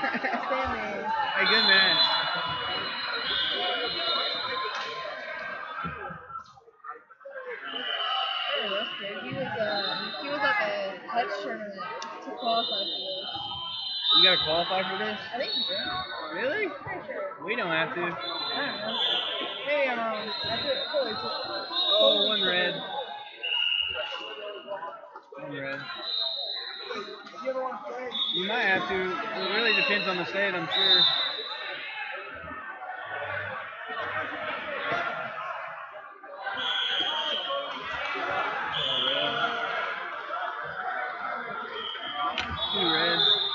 Stanley. Hey, good man. Hey, that's good. He was at the Hutch tournament to qualify for this. You gotta qualify for this? I think you do. Really? Pretty sure. We don't have to. I don't know. Hey, I totally took. Oh, one red. One red. You might have to. It really depends on the state, I'm sure. Two red.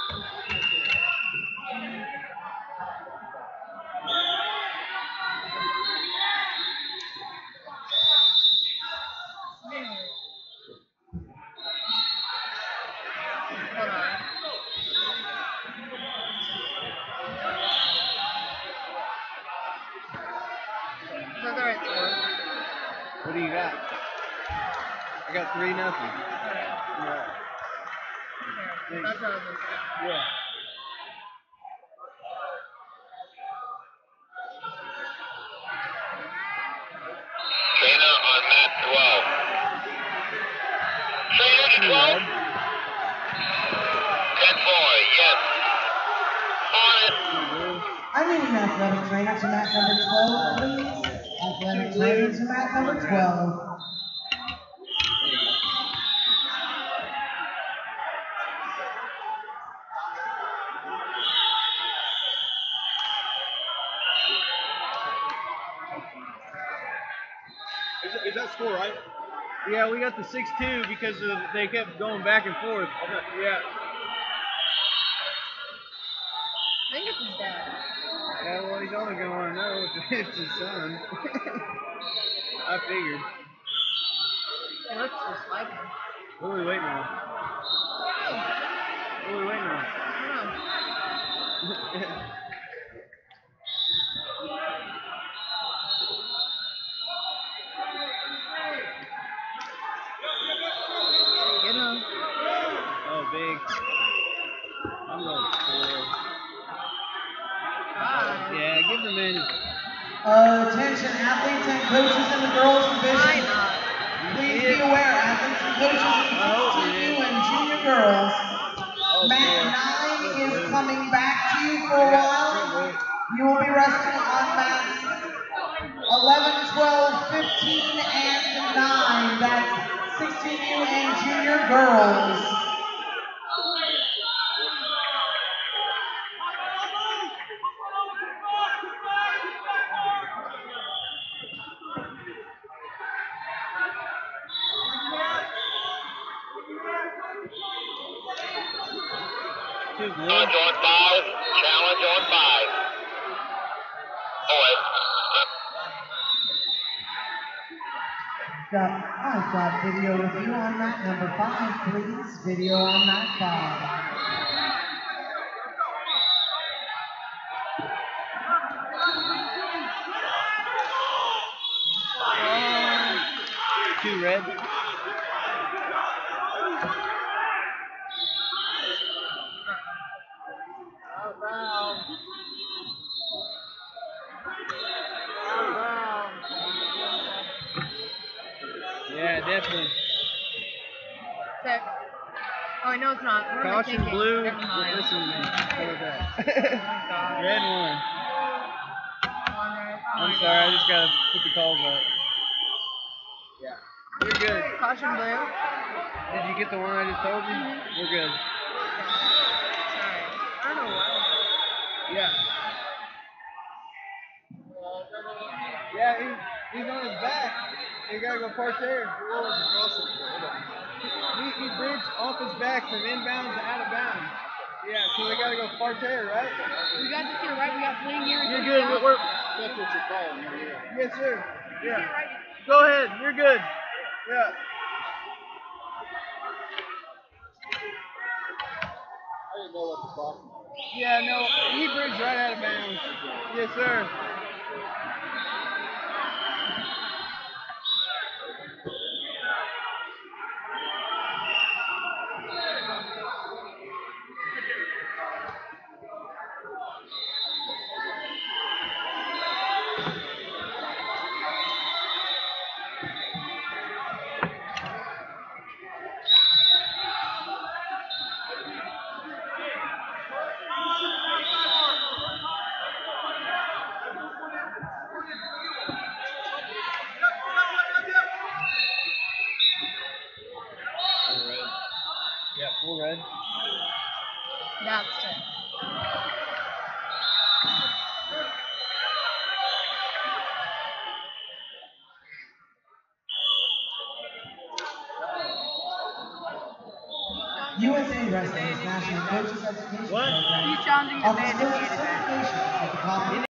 Hold on. Is that the right score? What do you got? I got 3-0. Alright. Yeah. Here, that's how it is. Yeah. Trina on mat 12. Trina to 12. 10-4, yes. On it. I need an athletic trainer to mat number 12, please. Athletic trainer to mat number 12. Is that score right? Yeah, we got the 6-2 because they kept going back and forth. Okay. Yeah. I think it's his dad. Yeah, well, he's only going to want to know if it's his son. I figured. He looks just like him. What are we waiting on? Oh, What are we waiting on? I don't know. Get him. Oh, big. I'm going 4. Bye. Yeah, give the man. Attention, athletes and coaches in the girls' Why division. not? Please be aware, athletes and coaches in 16U and junior girls. Mat 9 is coming back to you for a while. You will be resting on mats 11, 12, 15, and 9. That's 16U and junior girls. Challenge on 5. Challenge on 5. Boys. I've got video review on mat number 5, please. Video on mat 5. Two red. Yeah, definitely. Sick. Oh, I know it's not. What am I Caution thinking? blue. Never mind. Listen to me. How about that? Oh, God. Red one. I'm sorry, I just gotta put the calls up. Yeah. You're good. Caution blue. Did you get the one I just told you? We're good. Sorry. I don't know why. Yeah. Yeah, he's on his back. You gotta go park there. He bridged off his back from inbounds to out of bounds. Yeah, so we gotta go park there, right? We got this here, right? We got blue here. You're good. That's what you're calling. Yeah. Yes, sir. Yeah. Right. Go ahead. You're good. Yeah. I didn't know what to talk about. Yeah, no, he bridged right out of bounds. Yes, sir. That's it. USA Wrestling's National Coaches Education What? Program He's challenging the offers man coaches educated man. certifications at the top of